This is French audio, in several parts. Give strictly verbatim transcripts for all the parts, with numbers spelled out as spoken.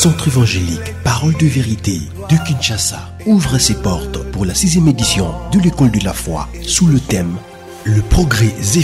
Centre évangélique Parole de vérité de Kinshasa ouvre ses portes pour la sixième édition de l'école de la foi sous le thème « Le progrès évident ».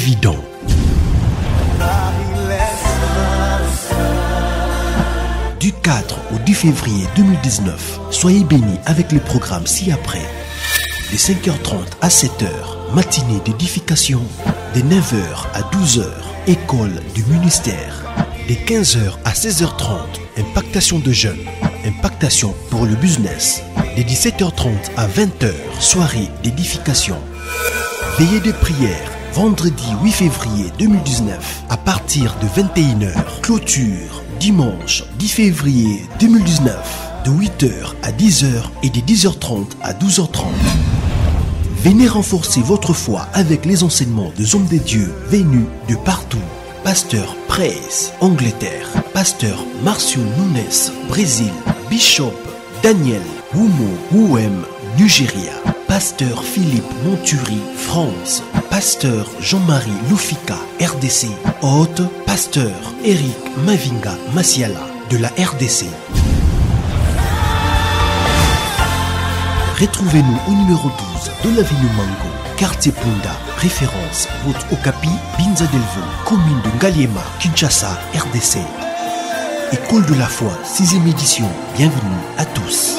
Du quatre au dix février deux mille dix-neuf, soyez bénis avec le programme ci-après. De cinq heures trente à sept heures, matinée d'édification. De neuf heures à douze heures, école du ministère. De quinze heures à seize heures trente, impactation de jeunes, impactation pour le business. De dix-sept heures trente à vingt heures, soirée d'édification. Veillée de prière, vendredi huit février deux mille dix-neuf, à partir de vingt et une heures. Clôture, dimanche dix février deux mille dix-neuf, de huit heures à dix heures et de dix heures trente à douze heures trente. Venez renforcer votre foi avec les enseignements des hommes de Dieu venus de partout. Pasteur Praise, Angleterre. Pasteur Marcio Nunes, Brésil. Bishop Daniel Wumo Wuem, Nigeria. Pasteur Philippe Monturi, France. Pasteur Jean-Marie Lufika, R D C. Hôte, Pasteur Eric Mavinga Masiala, de la R D C. Retrouvez-nous au numéro douze de l'avenue Mango, quartier Punda, référence route Okapi, Binza Delvo, commune de Ngaliema, Kinshasa, R D C. École de la foi, sixième édition, bienvenue à tous.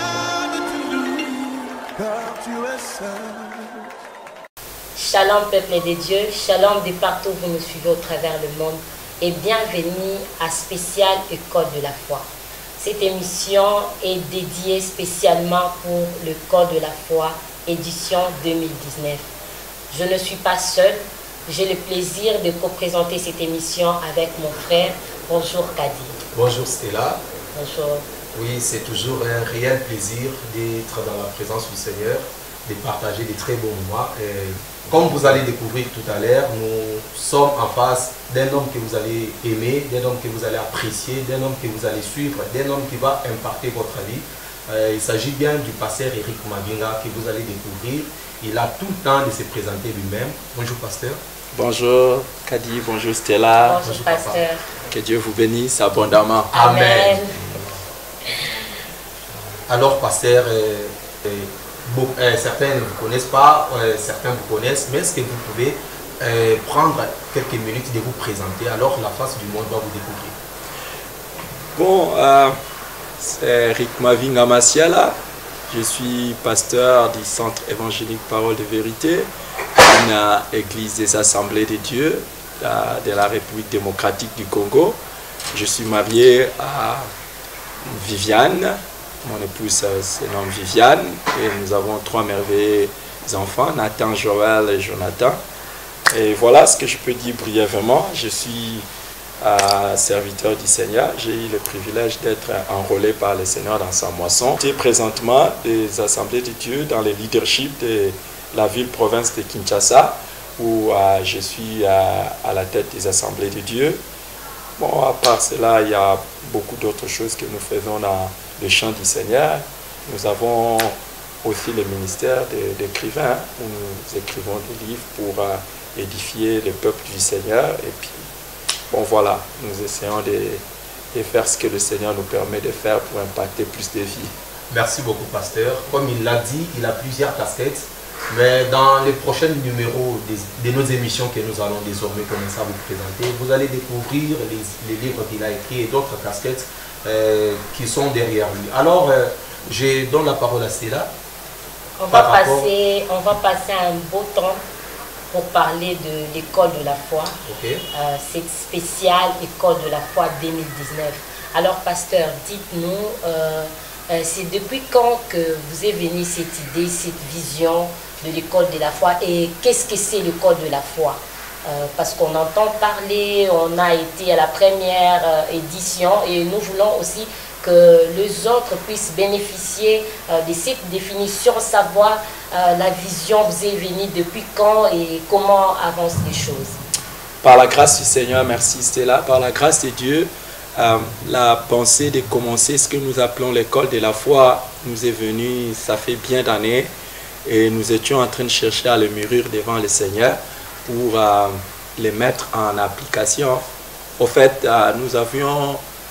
Shalom peuple de Dieu, shalom de partout où vous nous suivez au travers le monde et bienvenue à Spécial École de la foi. Cette émission est dédiée spécialement pour le Code de la foi, édition deux mille dix-neuf. Je ne suis pas seule, j'ai le plaisir de co-présenter cette émission avec mon frère. Bonjour Kadi. Bonjour Stella. Bonjour. Oui, c'est toujours un réel plaisir d'être dans la présence du Seigneur, de partager des très bons moments. Et comme vous allez découvrir tout à l'heure, nous sommes en face d'un homme que vous allez aimer, d'un homme que vous allez apprécier, d'un homme que vous allez suivre, d'un homme qui va impacter votre vie. Euh, il s'agit bien du pasteur Eric Mavinga que vous allez découvrir. Il a tout le temps de se présenter lui-même. Bonjour pasteur. Bonjour Kadi, bonjour Stella. Bonjour, bonjour pasteur. Que Dieu vous bénisse abondamment. Amen. Amen. Alors pasteur, euh, euh, Bon, euh, certains ne vous connaissent pas, euh, certains vous connaissent, mais est-ce que vous pouvez euh, prendre quelques minutes de vous présenter, alors la face du monde va vous découvrir. Bon, euh, c'est Eric Mavinga Masiala, je suis pasteur du Centre évangélique Parole de vérité, une église des Assemblées de Dieu la, de la République démocratique du Congo. Je suis marié à Viviane. Mon épouse se nomme Viviane et nous avons trois merveilleux enfants, Nathan, Joël et Jonathan. Et voilà ce que je peux dire brièvement. Je suis euh, serviteur du Seigneur. J'ai eu le privilège d'être enrôlé par le Seigneur dans sa moisson. J'ai présentement des assemblées de Dieu dans le leadership de la ville-province de Kinshasa où euh, je suis euh, à la tête des assemblées de Dieu. Bon, à part cela, il y a beaucoup d'autres choses que nous faisons dans le chant du Seigneur. Nous avons aussi le ministère d'écrivains où nous écrivons des livres pour euh, édifier le peuple du Seigneur. Et puis, bon voilà, nous essayons de, de faire ce que le Seigneur nous permet de faire pour impacter plus de vies. Merci beaucoup, pasteur. Comme il l'a dit, il a plusieurs casquettes. Mais dans les prochains numéros de, de nos émissions que nous allons désormais commencer à vous présenter, vous allez découvrir les, les livres qu'il a écrits et d'autres casquettes euh, qui sont derrière lui. Alors, euh, je donne la parole à Stella. On va, passer, on va passer un beau temps pour parler de l'école de la foi. Okay. Euh, cette spéciale école de la foi deux mille dix-neuf. Alors, pasteur, dites-nous, euh, euh, c'est depuis quand que vous est venue cette idée, cette vision de l'école de la foi et qu'est-ce que c'est l'école de la foi? euh, Parce qu'on entend parler, on a été à la première euh, édition et nous voulons aussi que les autres puissent bénéficier euh, de cette définition, savoir euh, la vision vous est venue depuis quand et comment avancent les choses. Par la grâce du Seigneur, merci Stella, par la grâce de Dieu, euh, la pensée de commencer ce que nous appelons l'école de la foi nous est venue, ça fait bien d'années. Et nous étions en train de chercher à le mûrir devant le Seigneur pour euh, les mettre en application. Au fait, euh, nous avions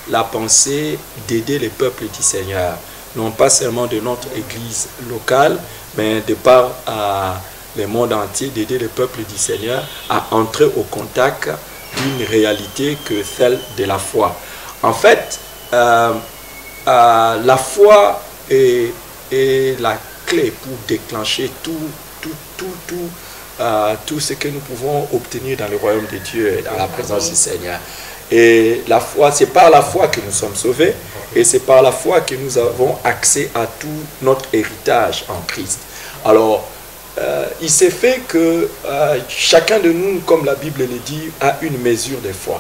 la pensée d'aider les peuples du Seigneur, non pas seulement de notre église locale, mais de par euh, le monde entier, d'aider les peuples du Seigneur à entrer au contact d'une réalité que celle de la foi. En fait, euh, euh, la foi est, est la clé pour déclencher tout, tout, tout, tout, euh, tout ce que nous pouvons obtenir dans le royaume de Dieu et dans la présence du Seigneur. Et la foi, c'est par la foi que nous sommes sauvés et c'est par la foi que nous avons accès à tout notre héritage en Christ. Alors, euh, il s'est fait que euh, chacun de nous, comme la Bible le dit, a une mesure de foi.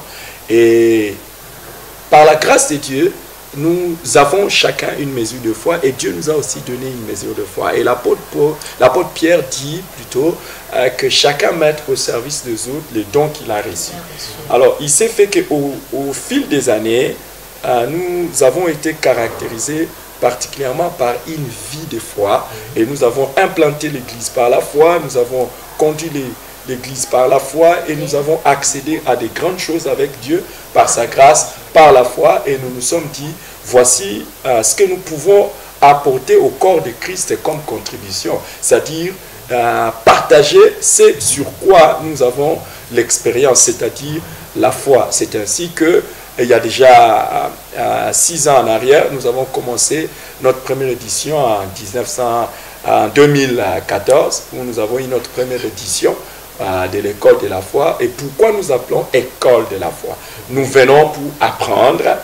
Et par la grâce de Dieu, nous avons chacun une mesure de foi et Dieu nous a aussi donné une mesure de foi. Et l'apôtre l'apôtre Pierre dit plutôt euh, que chacun mette au service des autres les dons qu'il a reçus. Alors, il s'est fait qu'au au fil des années, euh, nous avons été caractérisés particulièrement par une vie de foi et nous avons implanté l'Église par la foi, nous avons conduit l'Église par la foi et nous avons accédé à des grandes choses avec Dieu par sa grâce, par la foi, et nous nous sommes dit, voici euh, ce que nous pouvons apporter au corps de Christ comme contribution, c'est-à-dire euh, partager ce sur quoi nous avons l'expérience, c'est-à-dire la foi. C'est ainsi que il y a déjà euh, six ans en arrière, nous avons commencé notre première édition en, dix-neuf cents, en deux mille quatorze, où nous avons eu notre première édition euh, de l'école de la foi. Et pourquoi nous appelons école de la foi? Nous venons pour apprendre euh,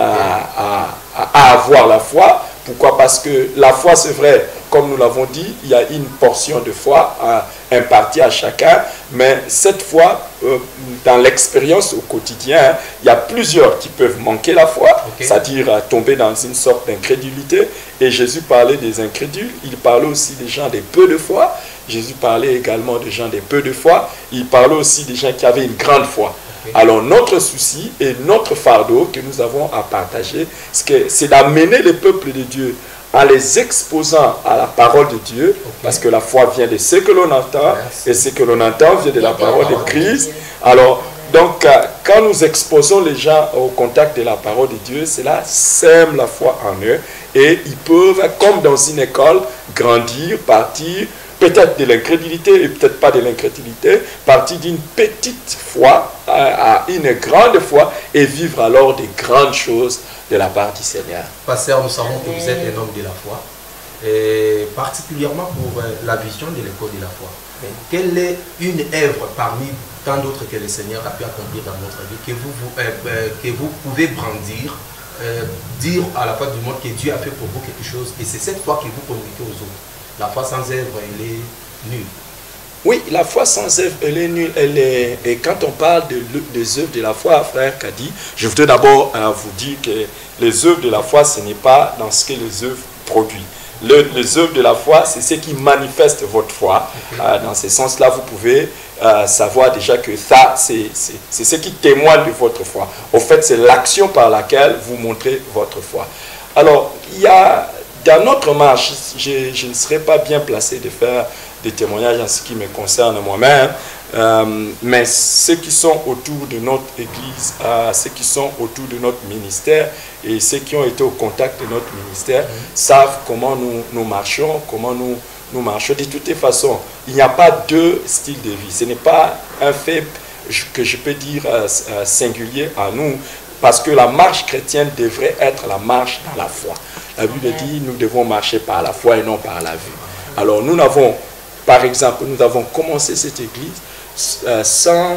à, à, à avoir la foi. Pourquoi? Parce que la foi, c'est vrai, comme nous l'avons dit, il y a une portion de foi euh, impartie à chacun, mais cette foi, euh, dans l'expérience au quotidien, il y a plusieurs qui peuvent manquer la foi, okay. C'est-à-dire euh, tomber dans une sorte d'incrédulité. Et Jésus parlait des incrédules, il parlait aussi des gens des peu de foi. Jésus parlait également des gens des peu de foi. Il parlait aussi des gens qui avaient une grande foi. Okay. Alors notre souci et notre fardeau que nous avons à partager, c'est d'amener le peuple de Dieu en les exposant à la parole de Dieu, okay. Parce que la foi vient de ce que l'on entend, merci. Et ce que l'on entend vient de la parole de Christ. Alors, donc, quand nous exposons les gens au contact de la parole de Dieu, cela sème la foi en eux, et ils peuvent, comme dans une école, grandir, partir, peut-être de l'incrédulité et peut-être pas de l'incrédulité, partir d'une petite foi à, à une grande foi et vivre alors des grandes choses de la part du Seigneur. Pasteur, nous savons que vous êtes un homme de la foi, et particulièrement pour la vision de l'école de la foi. Mais quelle est une œuvre parmi tant d'autres que le Seigneur a pu accomplir dans votre vie, que vous, vous, euh, que vous pouvez brandir, euh, dire à la face du monde que Dieu a fait pour vous quelque chose, et c'est cette foi que vous communiquez aux autres. La foi sans œuvre, elle est nulle. Oui, la foi sans œuvre, elle est nulle. Elle est... Et quand on parle de, des œuvres de la foi, frère Kadi, je voudrais d'abord euh, vous dire que les œuvres de la foi, ce n'est pas dans ce que les œuvres produisent. Le, les œuvres de la foi, c'est ce qui manifeste votre foi. Okay. Euh, dans ce sens-là, vous pouvez euh, savoir déjà que ça, c'est ce qui témoigne de votre foi. Au fait, c'est l'action par laquelle vous montrez votre foi. Alors, il y a... Dans notre marche, je, je ne serais pas bien placé de faire des témoignages en ce qui me concerne moi-même, euh, mais ceux qui sont autour de notre Église, euh, ceux qui sont autour de notre ministère et ceux qui ont été au contact de notre ministère mmh. savent comment nous, nous marchons, comment nous, nous marchons. De toutes les façons, il n'y a pas deux styles de vie. Ce n'est pas un fait que je peux dire euh, singulier à nous, parce que la marche chrétienne devrait être la marche dans la foi. La Bible dit, nous devons marcher par la foi et non par la vue. Alors nous n'avons, par exemple, nous avons commencé cette église euh, sans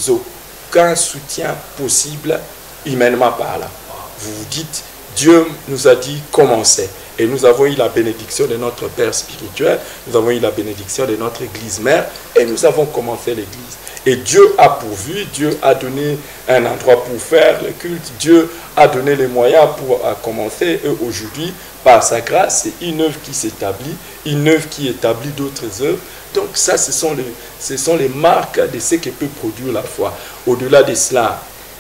aucun soutien possible humainement par là. Vous vous dites, Dieu nous a dit commencez. Et nous avons eu la bénédiction de notre Père spirituel, nous avons eu la bénédiction de notre église mère, et nous avons commencé l'église. Et Dieu a pourvu, Dieu a donné un endroit pour faire le culte, Dieu a donné les moyens pour commencer. Et aujourd'hui, par sa grâce, c'est une œuvre qui s'établit, une œuvre qui établit d'autres œuvres. Donc ça, ce sont, les, ce sont les marques de ce que peut produire la foi. Au-delà de cela,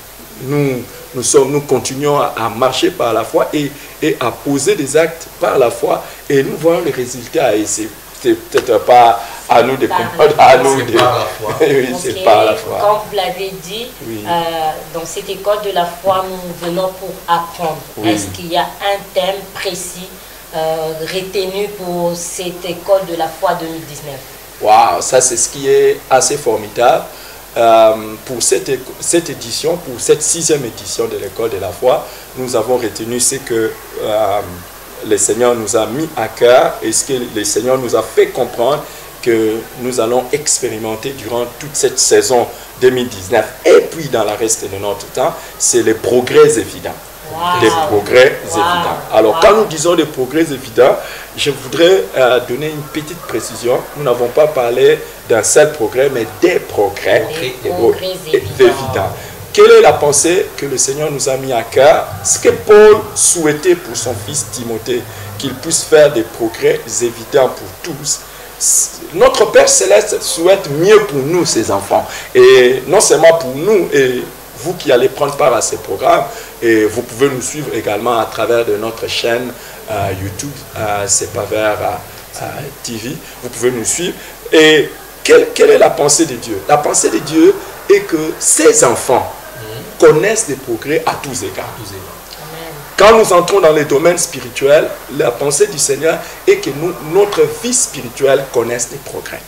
nous, nous, sommes, nous continuons à marcher par la foi et, et à poser des actes par la foi. Et nous voyons les résultats. Et c'est c'était peut-être pas à nous de comprendre, à nous de... C'est par la foi. Oui, c'est Ok, par la foi. Comme vous l'avez dit, Oui. euh, dans cette école de la foi, nous venons pour apprendre. Oui. Est-ce qu'il y a un thème précis euh, retenu pour cette école de la foi deux mille dix-neuf? Waouh, ça c'est ce qui est assez formidable. Euh, pour cette, éco- cette édition, pour cette sixième édition de l'école de la foi, nous avons retenu ce que euh, le Seigneur nous a mis à cœur et ce que le Seigneur nous a fait comprendre que nous allons expérimenter durant toute cette saison deux mille dix-neuf et puis dans le reste de notre temps, c'est les progrès évidents. Wow. Des progrès Wow. évidents. Alors, Wow. quand nous disons des progrès évidents, je voudrais euh, donner une petite précision. Nous n'avons pas parlé d'un seul progrès, mais des progrès, Des pro- progrès é- évidents. Quelle est la pensée que le Seigneur nous a mis à cœur? Ce que Paul souhaitait pour son fils Timothée, qu'il puisse faire des progrès évidents pour tous. Notre Père Céleste souhaite mieux pour nous, ses enfants. Et non seulement pour nous, et vous qui allez prendre part à ces programmes, et vous pouvez nous suivre également à travers de notre chaîne euh, YouTube, euh, C'est pas vert euh, euh, T V. Vous pouvez nous suivre. Et quelle, quelle est la pensée de Dieu? La pensée de Dieu est que ses enfants connaissent des progrès à tous égards. Amen. Quand nous entrons dans les domaines spirituels, la pensée du Seigneur est que nous, notre vie spirituelle connaisse des progrès.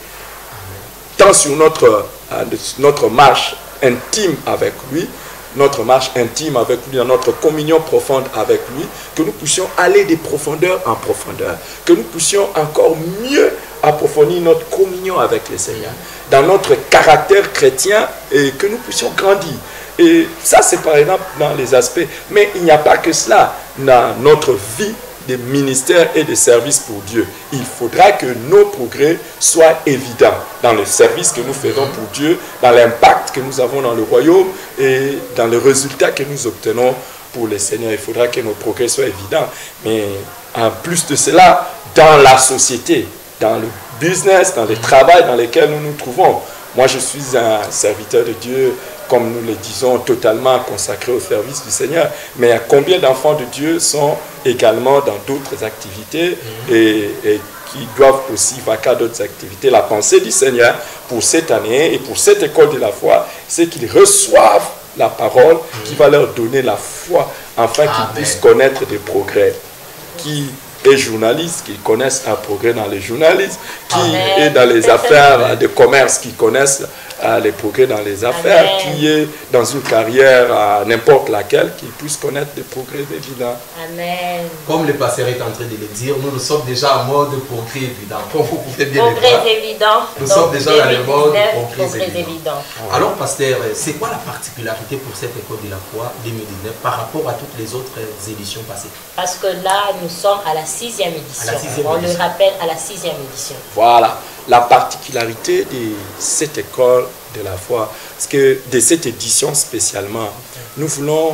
Tant sur notre, euh, notre marche intime avec lui, notre marche intime avec lui, dans notre communion profonde avec lui, que nous puissions aller de profondeur en profondeur, que nous puissions encore mieux approfondir notre communion avec le Seigneur, dans notre caractère chrétien, et que nous puissions grandir. Et ça, c'est par exemple dans les aspects. Mais il n'y a pas que cela dans notre vie de ministère et de service pour Dieu. Il faudra que nos progrès soient évidents dans le service que nous faisons pour Dieu, dans l'impact que nous avons dans le royaume et dans le résultat que nous obtenons pour le Seigneur. Il faudra que nos progrès soient évidents. Mais en plus de cela, dans la société, dans le business, dans le travail dans lequel nous nous trouvons. Moi, je suis un serviteur de Dieu, comme nous le disons, totalement consacré au service du Seigneur. Mais combien d'enfants de Dieu sont également dans d'autres activités et, et qui doivent aussi vaquer à d'autres activités? La pensée du Seigneur pour cette année et pour cette école de la foi, c'est qu'ils reçoivent la parole qui va leur donner la foi afin qu'ils Amen. puissent connaître des progrès. Qui est journaliste, qui connaissent un progrès dans les journalistes, qui Amen. est dans les affaires de commerce, qui connaissent euh, les progrès dans les affaires, Amen. qui est dans une carrière à n'importe laquelle, qui puisse connaître des progrès évidents. Amen. Comme le pasteur est en train de le dire, nous nous sommes déjà en mode progrès évident. Comme vous pouvez bien le voir. Progrès évident. Nous Donc, sommes déjà dans le mode deux mille dix-neuf, progrès progrès évident. évident. Alors, pasteur, c'est quoi la particularité pour cette école de la foi deux mille dix-neuf par rapport à toutes les autres éditions passées? Parce que là, nous sommes à la sixième édition. À la sixième On édition. le rappelle, à la sixième édition. Voilà la particularité de cette école de la foi, parce que de cette édition spécialement, nous voulons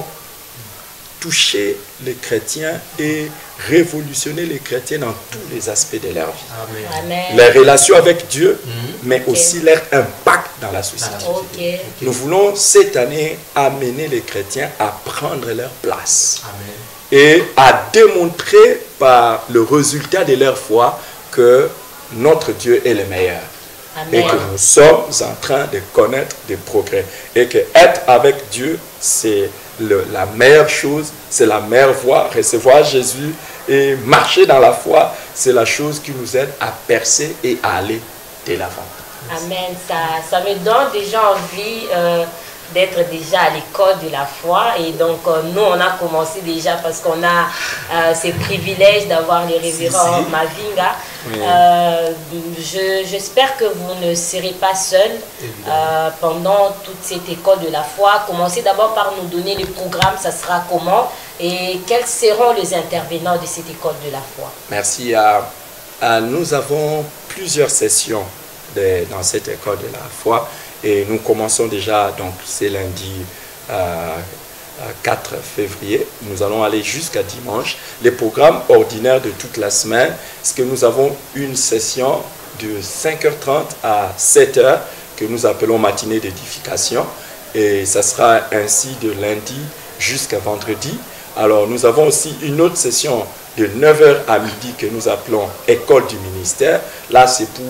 toucher les chrétiens et révolutionner les chrétiens dans tous les aspects de leur vie. Amen. Amen. Les relations avec Dieu, Mhm. mais Ok. aussi leur impact dans la société. Dans la société. Ok. Nous voulons cette année amener les chrétiens à prendre leur place Amen. et à démontrer par le résultat de leur foi que notre Dieu est le meilleur. Et Amen. que nous sommes en train de connaître des progrès. Et que être avec Dieu, c'est le- la meilleure chose, c'est la meilleure voie. Recevoir Jésus et marcher dans la foi, c'est la chose qui nous aide à percer et à aller de l'avant. Amen. Ça, ça me donne déjà envie euh, d'être déjà à l'école de la foi. Et donc, euh, nous, on a commencé déjà parce qu'on a euh, ce privilège d'avoir les révérends si. Mavinga. Oui. Euh, je- J'espère que vous ne serez pas seuls euh, pendant toute cette école de la foi. Commencez d'abord par nous donner le programme, ça sera comment et quels seront les intervenants de cette école de la foi. Merci. Euh, euh, nous avons plusieurs sessions de- dans cette école de la foi et nous commençons déjà, donc c'est lundi euh, euh, quatre février. Nous allons aller jusqu'à dimanche. Les programmes ordinaires de toute la semaine, c'est que nous avons une session de cinq heures trente à sept heures que nous appelons matinée d'édification et ça sera ainsi de lundi jusqu'à vendredi. Alors nous avons aussi une autre session de neuf heures à midi que nous appelons école du ministère. Là, c'est pour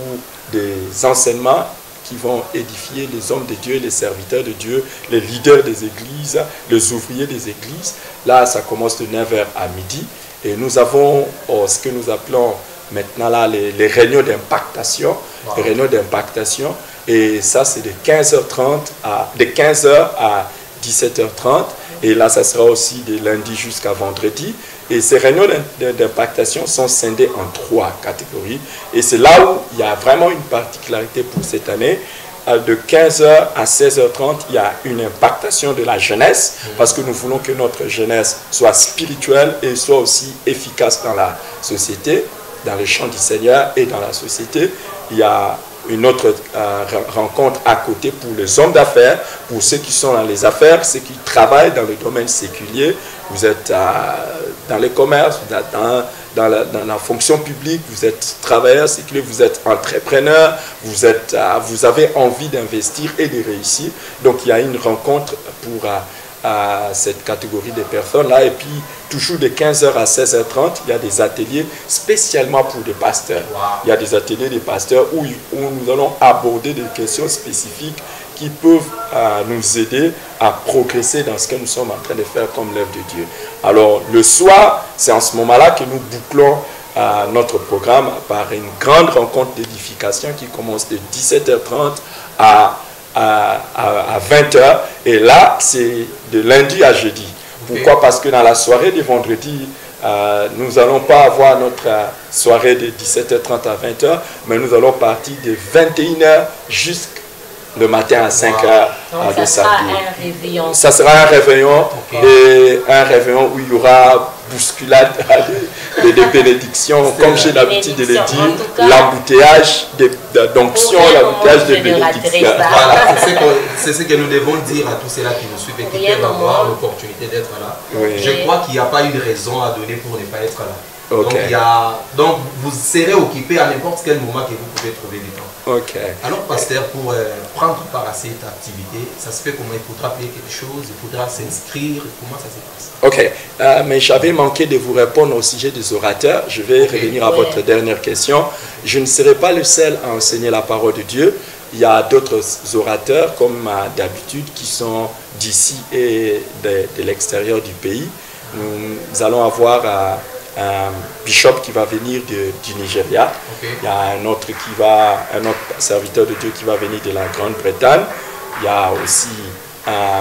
des enseignements qui vont édifier les hommes de Dieu, les serviteurs de Dieu, les leaders des églises, les ouvriers des églises. Là, ça commence de neuf heures à midi. Et nous avons oh, ce que nous appelons maintenant là les, les réunions d'impactation. Wow. Les réunions d'impactation. Et ça, c'est de quinze heures trente à, de quinze heures à dix-sept heures trente. Et là, ça sera aussi de lundi jusqu'à vendredi. Et ces réunions d'impactation sont scindées en trois catégories. Et c'est là où il y a vraiment une particularité pour cette année. De quinze heures à seize heures trente, il y a une impactation de la jeunesse, parce que nous voulons que notre jeunesse soit spirituelle et soit aussi efficace dans la société, dans le champ du Seigneur et dans la société. Il y a une autre euh, rencontre à côté pour les hommes d'affaires, pour ceux qui sont dans les affaires, ceux qui travaillent dans le domaine séculier. Vous êtes euh, dans les commerces, vous êtes dans, dans, la, dans la fonction publique, vous êtes travailleur séculier, vous êtes entrepreneur, vous, êtes, euh, vous avez envie d'investir et de réussir. Donc il y a une rencontre pour euh, à cette catégorie de personnes-là. Et puis, toujours de quinze heures à seize heures trente, il y a des ateliers spécialement pour des pasteurs. Wow. Il y a des ateliers des pasteurs où, où nous allons aborder des questions spécifiques qui peuvent euh, nous aider à progresser dans ce que nous sommes en train de faire comme l'œuvre de Dieu. Alors, le soir, c'est en ce moment-là que nous bouclons euh, notre programme par une grande rencontre d'édification qui commence de dix-sept heures trente à À, à, à vingt heures, et là c'est de lundi à jeudi. Pourquoi? Parce que dans la soirée de vendredi, euh, nous n'allons pas avoir notre euh, soirée de dix-sept heures trente à vingt heures, mais nous allons partir de vingt et une heures jusqu'à le matin à cinq heures. Donc, ça sera un réveillon. Ça sera un réveillon, okay. Et un réveillon où il y aura bousculade de, de bénédictions, comme j'ai l'habitude de le dire, l'embouteillage d'onction, l'embouteillage de bénédiction. Voilà, c'est ce, ce que nous devons dire à tous ceux-là qui nous suivent et qui peuvent avoir l'opportunité d'être là. Oui. Je crois qu'il n'y a pas une raison à donner pour ne pas être là. Okay. Donc, il y a, donc vous serez occupé à n'importe quel moment que vous pouvez trouver du temps. Okay. Alors, pasteur, pour euh, prendre part à cette activité, ça se fait comment? Il faudra payer quelque chose, il faudra s'inscrire, comment ça se passe? Ok, euh, mais j'avais manqué de vous répondre au sujet des orateurs. Je vais okay. revenir à ouais. votre dernière question. Je ne serai pas le seul à enseigner la parole de Dieu. Il y a d'autres orateurs, comme euh, d'habitude, qui sont d'ici et de, de l'extérieur du pays. Nous, nous allons avoir euh, un bishop qui va venir de, du Nigeria. Okay. Il y a un autre qui va, un autre serviteur de Dieu qui va venir de la Grande-Bretagne. Il y a aussi un,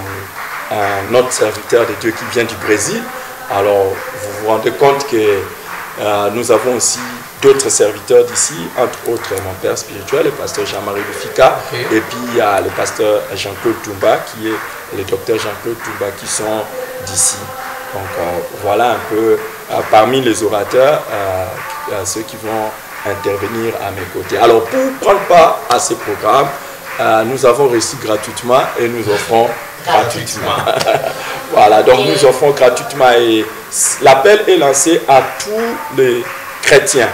un autre serviteur de Dieu qui vient du Brésil. Alors, vous vous rendez compte que euh, nous avons aussi d'autres serviteurs d'ici, entre autres mon père spirituel, le pasteur Jean-Marie Lufika, okay. Et puis il y a le pasteur Jean-Claude Toumba, qui est le docteur Jean-Claude Toumba, qui sont d'ici. Donc euh, voilà un peu euh, parmi les orateurs euh, euh, ceux qui vont intervenir à mes côtés. Alors pour prendre part à ces programmes, euh, nous avons reçu gratuitement et nous offrons gratuitement. Voilà, donc nous offrons gratuitement et l'appel est lancé à tous les chrétiens.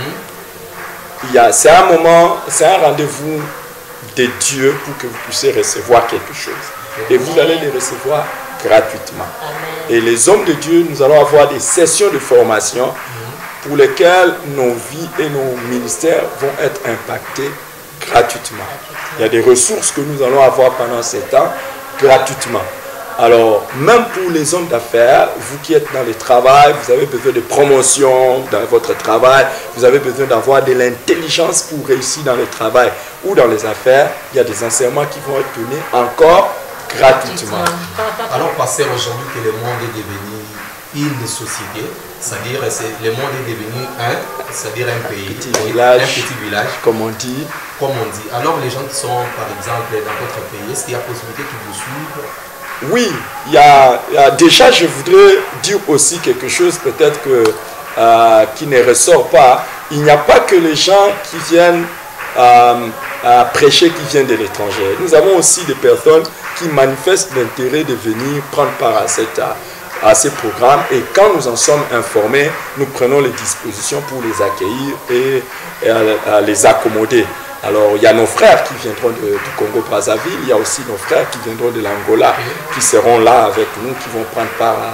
Mm-hmm. C'est un moment, c'est un rendez-vous de Dieu pour que vous puissiez recevoir quelque chose. Et vous allez les recevoir gratuitement. Amen. Et les hommes de Dieu, nous allons avoir des sessions de formation mmh. pour lesquelles nos vies et nos ministères vont être impactés gratuitement. Il y a des ressources que nous allons avoir pendant ces temps gratuitement. Alors, même pour les hommes d'affaires, vous qui êtes dans le travail, vous avez besoin de promotion dans votre travail, vous avez besoin d'avoir de l'intelligence pour réussir dans le travail ou dans les affaires, il y a des enseignements qui vont être donnés encore gratuitement. Alors, pasteur, aujourd'hui que le monde est devenu une société, c'est-à-dire le monde est devenu un, c'est-à-dire un pays, petit village, un petit village, comme on dit. Comme on dit. Alors, les gens qui sont, par exemple, dans votre pays, est-ce qu'il y a possibilité qu'ils vous suivent? Oui, il y, a, il y a déjà, je voudrais dire aussi quelque chose peut-être que euh, qui ne ressort pas. Il n'y a pas que les gens qui viennent euh, à prêcher qui viennent de l'étranger. Nous avons aussi des personnes qui manifestent l'intérêt de venir prendre part à, cette, à ces programmes. Et quand nous en sommes informés, nous prenons les dispositions pour les accueillir et, et à, à les accommoder. Alors, il y a nos frères qui viendront de, du Congo-Brazzaville, il y a aussi nos frères qui viendront de l'Angola, qui seront là avec nous, qui vont prendre part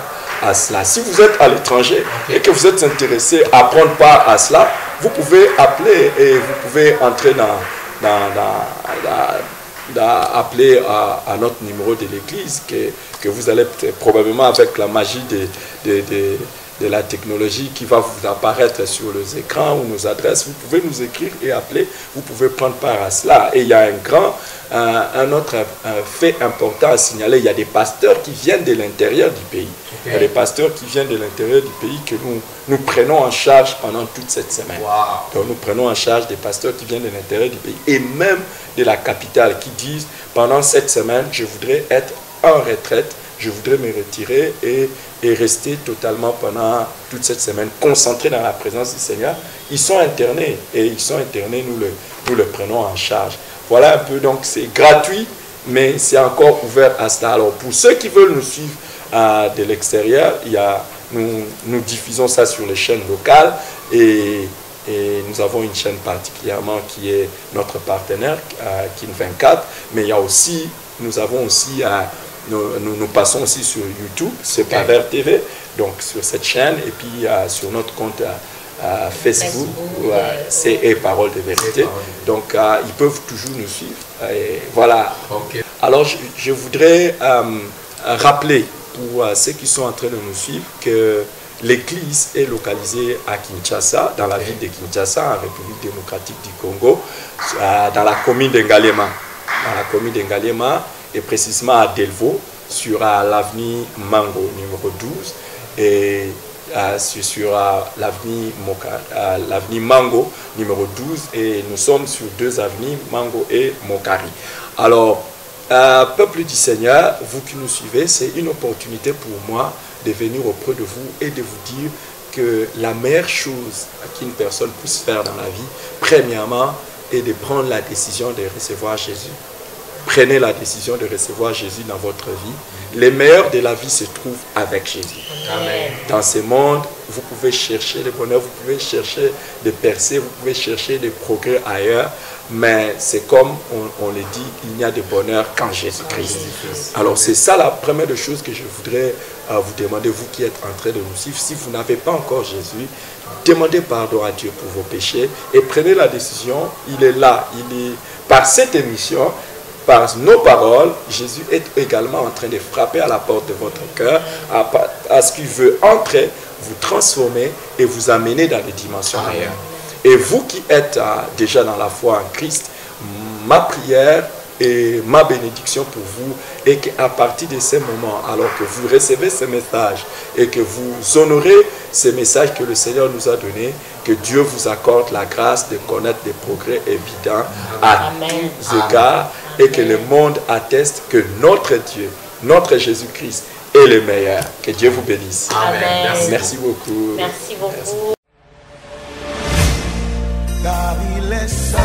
à cela. Si vous êtes à l'étranger et que vous êtes intéressé à prendre part à cela, vous pouvez appeler et vous pouvez entrer dans, dans, dans, dans, dans appeler à, à notre numéro de l'église que, que vous allez probablement avec la magie de, de, de, de la technologie qui va vous apparaître sur les écrans ou nos adresses, vous pouvez nous écrire et appeler, vous pouvez prendre part à cela. Et il y a un grand, un, un autre un fait important à signaler, il y a des pasteurs qui viennent de l'intérieur du pays. Okay. Il y a des pasteurs qui viennent de l'intérieur du pays que nous, nous prenons en charge pendant toute cette semaine. Wow. Donc nous prenons en charge des pasteurs qui viennent de l'intérieur du pays et même de la capitale qui disent pendant cette semaine, je voudrais être en retraite, je voudrais me retirer et, et rester totalement pendant toute cette semaine concentré dans la présence du Seigneur. Ils sont internés et ils sont internés, nous le, nous le prenons en charge. Voilà un peu, donc c'est gratuit, mais c'est encore ouvert à cela. Alors pour ceux qui veulent nous suivre euh, de l'extérieur, il y a, nous, nous diffusons ça sur les chaînes locales et, et nous avons une chaîne particulièrement qui est notre partenaire, euh, Kin vingt-quatre, mais il y a aussi, nous avons aussi... Euh, Nous, nous, nous passons aussi sur YouTube, c'est okay. Paver T V, donc sur cette chaîne, et puis euh, sur notre compte euh, euh, Facebook, Facebook euh, c'est et Parole de Vérité. Donc euh, ils peuvent toujours nous suivre. Et voilà. Okay. Alors je, je voudrais euh, rappeler pour euh, ceux qui sont en train de nous suivre que l'église est localisée à Kinshasa, dans la okay. ville de Kinshasa, en République démocratique du Congo, euh, dans la commune d'Engalema. Dans la commune d'Engalema, et précisément à Delvaux, sur euh, l'avenue Mango numéro douze, et euh, sur, sur euh, l'avenue euh, l'avenue Mango numéro douze, et nous sommes sur deux avenues, Mango et Mokari. Alors, euh, peuple du Seigneur, vous qui nous suivez, c'est une opportunité pour moi de venir auprès de vous et de vous dire que la meilleure chose qu'une personne puisse faire dans la vie, premièrement, est de prendre la décision de recevoir Jésus. Prenez la décision de recevoir Jésus dans votre vie. Les meilleurs de la vie se trouvent avec Jésus. Amen. Dans ce monde, vous pouvez chercher le bonheur, vous pouvez chercher des percées, vous pouvez chercher des progrès ailleurs, mais c'est comme on, on le dit, il n'y a de bonheur qu'en Jésus-Christ. Alors c'est ça la première des choses que je voudrais euh, vous demander, vous qui êtes en train de nous suivre. Si vous n'avez pas encore Jésus, demandez pardon à Dieu pour vos péchés et prenez la décision. Il est là, il est par cette émission. Par nos paroles, Jésus est également en train de frapper à la porte de votre cœur, à, à ce qu'il veut entrer, vous transformer et vous amener dans des dimensions ailleurs. Et vous qui êtes euh, déjà dans la foi en Christ, ma prière et ma bénédiction pour vous est qu'à partir de ces moments, alors que vous recevez ce message et que vous honorez ces messages que le Seigneur nous a donnés, que Dieu vous accorde la grâce de connaître des progrès évidents à Amen. tous égards et que le monde atteste que notre Dieu, notre Jésus-Christ est le meilleur. Que Dieu vous bénisse. Amen. Merci, Merci beaucoup. Merci beaucoup. Merci.